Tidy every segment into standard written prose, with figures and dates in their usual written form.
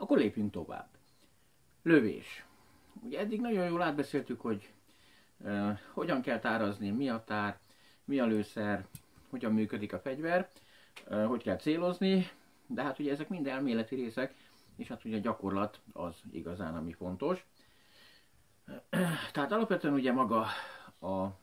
Akkor lépjünk tovább. Lövés. Ugye eddig nagyon jól átbeszéltük, hogy hogyan kell tárazni, mi a tár, mi a lőszer, hogyan működik a fegyver, hogy kell célozni, de hát ugye ezek mind elméleti részek, és hát ugye a gyakorlat az igazán, ami fontos. Tehát alapvetően ugye maga a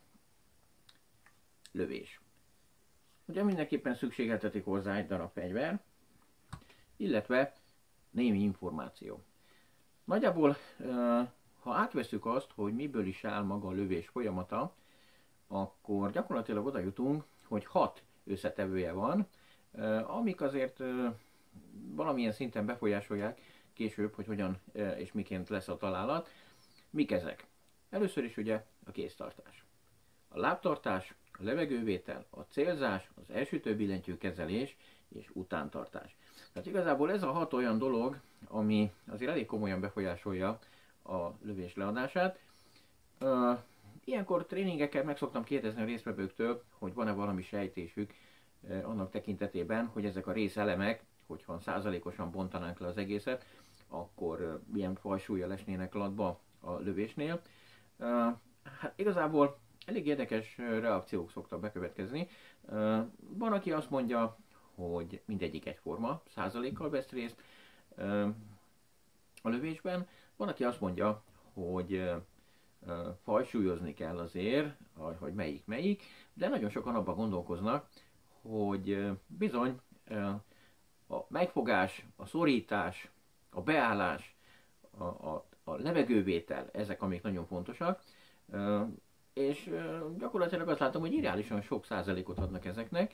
lövés. Ugye mindenképpen szükségeltetik hozzá egy darab fegyver, illetve némi információ. Nagyjából, ha átveszük azt, hogy miből is áll maga a lövés folyamata, akkor gyakorlatilag oda jutunk, hogy 6 összetevője van, amik azért valamilyen szinten befolyásolják később, hogy hogyan és miként lesz a találat. Mik ezek? Először is ugye a kéztartás. A lábtartás, a levegővétel, a célzás, az elsütő billentyű kezelés és utántartás. Tehát igazából ez a 6 olyan dolog, ami azért elég komolyan befolyásolja a lövés leadását. Ilyenkor tréningekkel meg szoktam kérdezni a résztvevőktől, hogy van-e valami sejtésük annak tekintetében, hogy ezek a részelemek, hogyha százalékosan bontanánk le az egészet, akkor milyen fajsúllyal esnének latba a lövésnél. Hát igazából elég érdekes reakciók szoktak bekövetkezni. Van, aki azt mondja, hogy mindegyik egyforma, százalékkal vesz részt a lövésben. Van, aki azt mondja, hogy fajsúlyozni kell azért, hogy melyik, de nagyon sokan abban gondolkoznak, hogy bizony a megfogás, a szorítás, a beállás, a levegővétel, ezek amik nagyon fontosak, és gyakorlatilag azt látom, hogy irreálisan sok százalékot adnak ezeknek,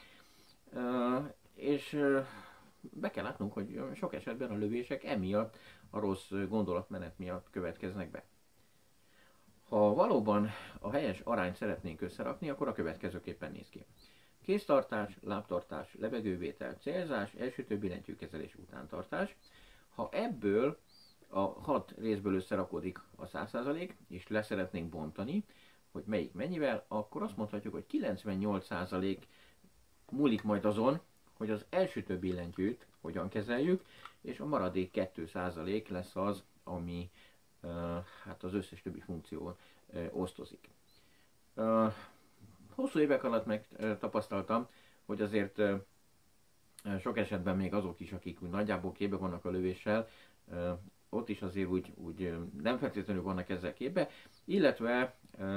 és be kell látnunk, hogy sok esetben a lövések emiatt, a rossz gondolatmenet miatt következnek be. Ha valóban a helyes arányt szeretnénk összerakni, akkor a következőképpen néz ki. Kéztartás, lábtartás, levegővétel, célzás, elsütő billentyűkezelés, utántartás. Ha ebből a 6 részből összerakodik a 100%, és leszeretnénk bontani, hogy melyik mennyivel, akkor azt mondhatjuk, hogy 98% múlik majd azon, hogy az elsütő billentyűt hogyan kezeljük, és a maradék 2% lesz az, ami hát az összes többi funkción osztozik. Hosszú évek alatt megtapasztaltam, hogy azért sok esetben még azok is, akik úgy nagyjából képbe vannak a lövéssel, ott is azért úgy nem feltétlenül vannak ezzel képbe, illetve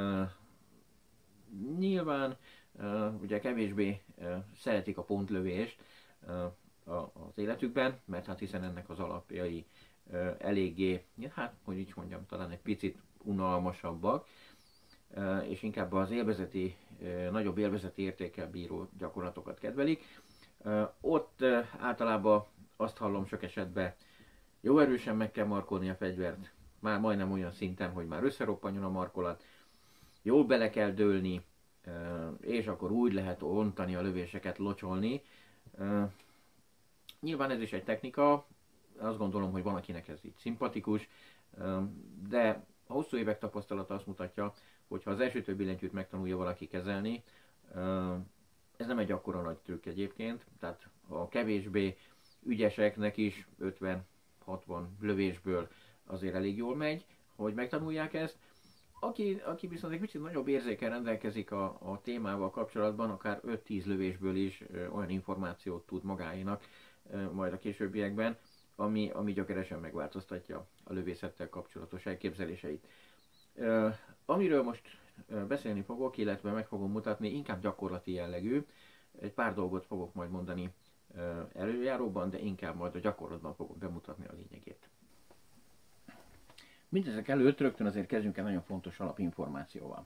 nyilván ugye kevésbé szeretik a pontlövést az életükben, mert hát hiszen ennek az alapjai eléggé, hát hogy így mondjam, talán egy picit unalmasabbak, és inkább az élvezeti, nagyobb élvezeti értékkel bíró gyakorlatokat kedvelik. Ott általában azt hallom sok esetben, jó erősen meg kell markolni a fegyvert, már majdnem olyan szinten, hogy már összeroppanjon a markolat, jól bele kell dőlni, és akkor úgy lehet ontani a lövéseket, locsolni. Nyilván ez is egy technika, azt gondolom, hogy van, akinek ez így szimpatikus, de a hosszú évek tapasztalata azt mutatja, hogy ha az elsütő billentyűt megtanulja valaki kezelni, ez nem egy akkora nagy trükk egyébként, tehát a kevésbé ügyeseknek is 50-60 lövésből azért elég jól megy, hogy megtanulják ezt. Aki viszont egy kicsit nagyobb érzékkel rendelkezik a témával kapcsolatban, akár 5-10 lövésből is olyan információt tud magáénak majd a későbbiekben, ami gyökeresen megváltoztatja a lövészettel kapcsolatos elképzeléseit. Amiről most beszélni fogok, illetve meg fogom mutatni, inkább gyakorlati jellegű. Egy pár dolgot fogok majd mondani előjáróban, de inkább majd a gyakorlatban fogom bemutatni a lényegét. Mindezek előtt rögtön azért kezdjünk egy nagyon fontos alapinformációval.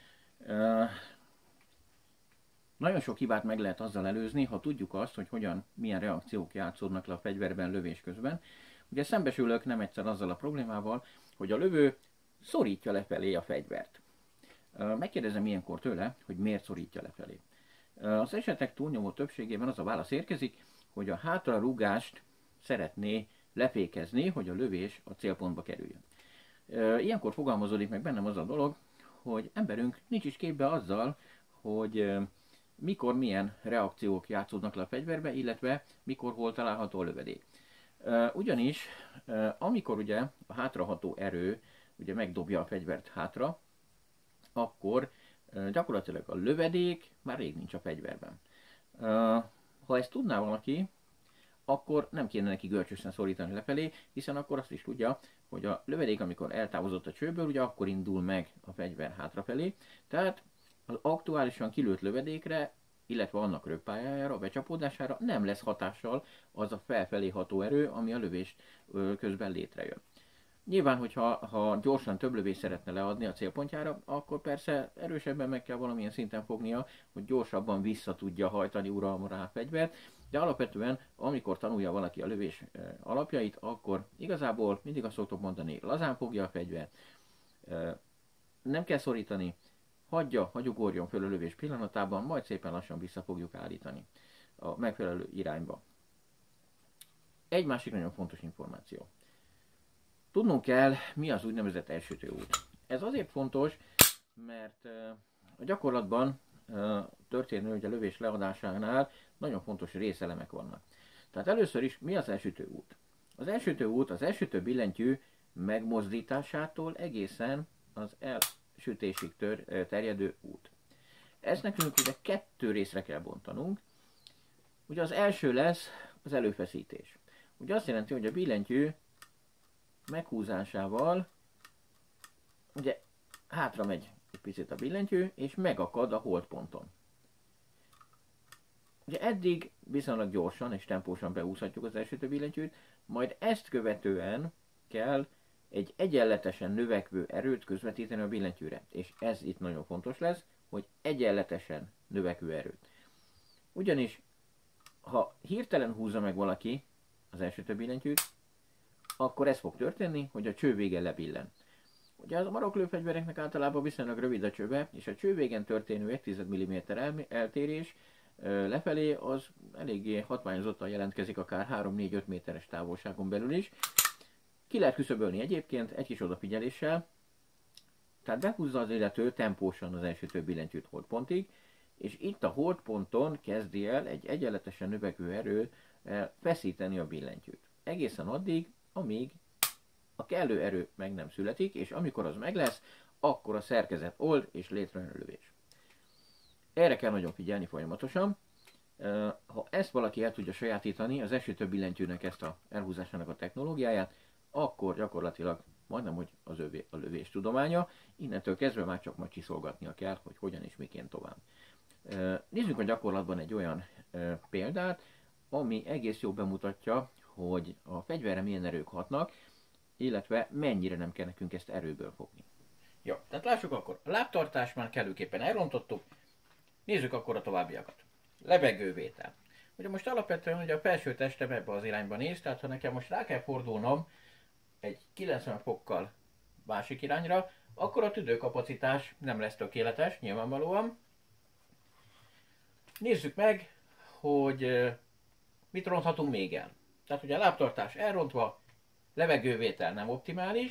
Nagyon sok hibát meg lehet azzal előzni, ha tudjuk azt, hogy milyen reakciók játszódnak le a fegyverben lövés közben. Ugye szembesülök nem egyszer azzal a problémával, hogy a lövő szorítja lefelé a fegyvert. Megkérdezem ilyenkor tőle, hogy miért szorítja lefelé. Az esetek túlnyomó többségében az a válasz érkezik, hogy a hátrarúgást szeretné lefékezni, hogy a lövés a célpontba kerüljön. Ilyenkor fogalmazódik meg bennem az a dolog, hogy emberünk nincs is képbe azzal, hogy mikor milyen reakciók játszódnak le a fegyverbe, illetve mikor hol található a lövedék. Ugyanis, amikor ugye a hátraható erő ugye megdobja a fegyvert hátra, akkor gyakorlatilag a lövedék már rég nincs a fegyverben. Ha ezt tudná valaki, akkor nem kéne neki görcsösen szorítani lefelé, hiszen akkor azt is tudja, hogy a lövedék, amikor eltávozott a csőből, ugye akkor indul meg a fegyver hátrafelé. Tehát az aktuálisan kilőtt lövedékre, illetve annak rögpályájára, becsapódására nem lesz hatással az a felfelé ható erő, ami a lövés közben létrejön. Nyilván, hogyha gyorsan több lövést szeretne leadni a célpontjára, akkor persze erősebben meg kell valamilyen szinten fognia, hogy gyorsabban vissza tudja hajtani uralomra a fegyvert, de alapvetően, amikor tanulja valaki a lövés alapjait, akkor igazából mindig azt szoktuk mondani, lazán fogja a fegyvert, nem kell szorítani, hagyja ugorjon föl a lövés pillanatában, majd szépen lassan vissza fogjuk állítani a megfelelő irányba. Egy másik nagyon fontos információ. Tudnunk kell, mi az úgynevezett elsütőút. Ez azért fontos, mert a gyakorlatban történő hogy a lövés leadásánál nagyon fontos részelemek vannak. Tehát először is mi az elsütőút? Az elsütőút az elsütő billentyű megmozdításától egészen az elsütésig terjedő út. Ezt nekünk ugye 2 részre kell bontanunk. Ugye az első lesz az előfeszítés. Ugye azt jelenti, hogy a billentyű meghúzásával ugye hátra megy egy picit a billentyű, és megakad a holdponton. Ugye eddig viszonylag gyorsan és tempósan behúzhatjuk az elsütő billentyűt, majd ezt követően kell egy egyenletesen növekvő erőt közvetíteni a billentyűre. És ez itt nagyon fontos lesz, hogy egyenletesen növekvő erőt. Ugyanis, ha hirtelen húzza meg valaki az elsütő billentyűt, akkor ez fog történni, hogy a csővége lebillen. Ugye az maroklőfegyvereknek általában viszonylag rövid a csöve, és a csővégen történő 1 mm eltérés lefelé az eléggé hatványozottan jelentkezik, akár 3-4-5 méteres távolságon belül is. Ki lehet küszöbölni egyébként egy kis odafigyeléssel, tehát behúzza az illető tempósan az elsütő billentyűt holdpontig, és itt a holdponton kezdi el egy egyenletesen növekvő erő feszíteni a billentyűt. Egészen addig, amíg a kellő erő meg nem születik, és amikor az meg lesz, akkor a szerkezet old és létrejön a lövés. Erre kell nagyon figyelni folyamatosan. Ha ezt valaki el tudja sajátítani, az elsütő billentyűnek ezt a elhúzásának a technológiáját, akkor gyakorlatilag majdnem, hogy az övé a lövés tudománya, innentől kezdve már csak majd csiszolgatnia kell, hogy hogyan és miként tovább. Nézzük a gyakorlatban egy olyan példát, ami egész jól bemutatja, hogy a fegyverre milyen erők hatnak, illetve mennyire nem kell nekünk ezt erőből fogni. Jó, tehát lássuk akkor, a lábtartás már kellőképpen elrontottuk, nézzük akkor a továbbiakat. Lebegővétel. Ugye most alapvetően ugye a felső testem ebbe az irányba néz, tehát ha nekem most rá kell fordulnom egy 90 fokkal másik irányra, akkor a tüdőkapacitás nem lesz tökéletes, nyilvánvalóan. Nézzük meg, hogy mit ronthatunk még el. Tehát ugye a lábtartás elrontva, levegővétel nem optimális,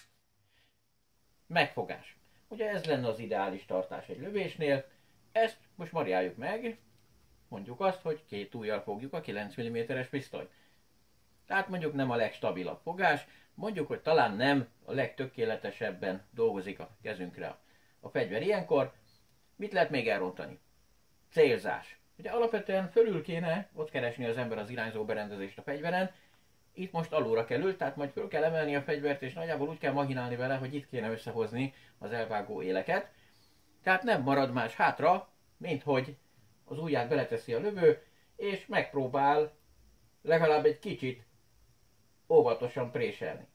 megfogás. Ugye ez lenne az ideális tartás egy lövésnél, ezt most variáljuk meg, mondjuk azt, hogy 2 ujjal fogjuk a 9 mm-es pisztolyt. Tehát mondjuk nem a legstabilabb fogás, mondjuk, hogy talán nem a legtökéletesebben dolgozik a kezünkre a fegyver. Ilyenkor mit lehet még elrontani? Célzás. Ugye alapvetően fölül kéne ott keresni az ember az irányzó berendezést a fegyveren, itt most alulra kell ült, tehát majd föl kell emelni a fegyvert, és nagyjából úgy kell mahinálni vele, hogy itt kéne összehozni az elvágó éleket. Tehát nem marad más hátra, mint hogy az ujját beleteszi a lövő, és megpróbál legalább egy kicsit óvatosan préselni.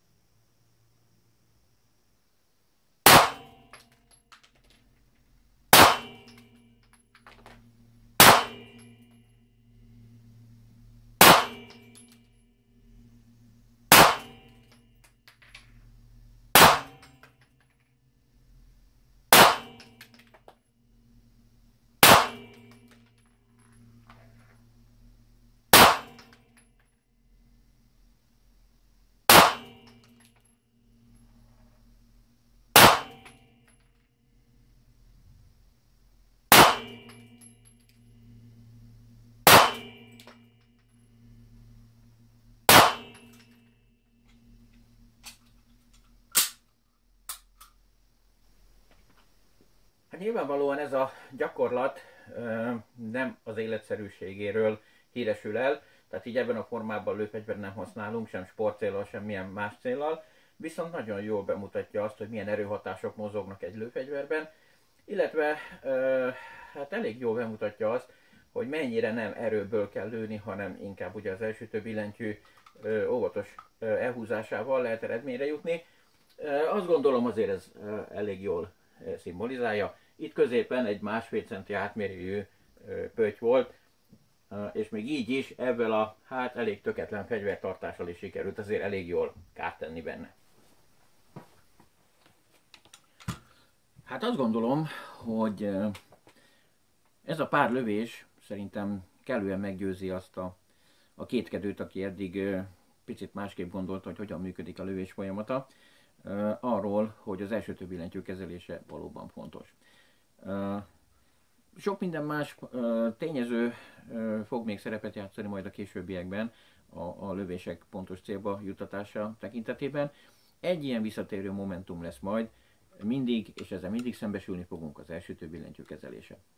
Hát nyilvánvalóan ez a gyakorlat nem az életszerűségéről híresül el, tehát így ebben a formában lőfegyvert nem használunk, sem sportcéllal, sem milyen más céllal, viszont nagyon jól bemutatja azt, hogy milyen erőhatások mozognak egy lőfegyverben, illetve hát elég jól bemutatja azt, hogy mennyire nem erőből kell lőni, hanem inkább ugye az elsütő billentyű óvatos elhúzásával lehet eredményre jutni. Azt gondolom azért ez elég jól szimbolizálja. Itt középen egy 1,5 centi átmérőjű pötty volt, és még így is ezzel a hát elég töketlen fegyvertartással is sikerült azért elég jól kárt tenni benne. Hát azt gondolom, hogy ez a pár lövés szerintem kellően meggyőzi azt a kétkedőt, aki eddig picit másképp gondolta, hogy hogyan működik a lövés folyamata, arról, hogy az elsütő billentyű kezelése valóban fontos. Sok minden más tényező fog még szerepet játszani majd a későbbiekben a lövések pontos célba juttatása tekintetében. Egy ilyen visszatérő momentum lesz majd mindig, és ezzel mindig szembesülni fogunk, az elsütő billentyű kezelése.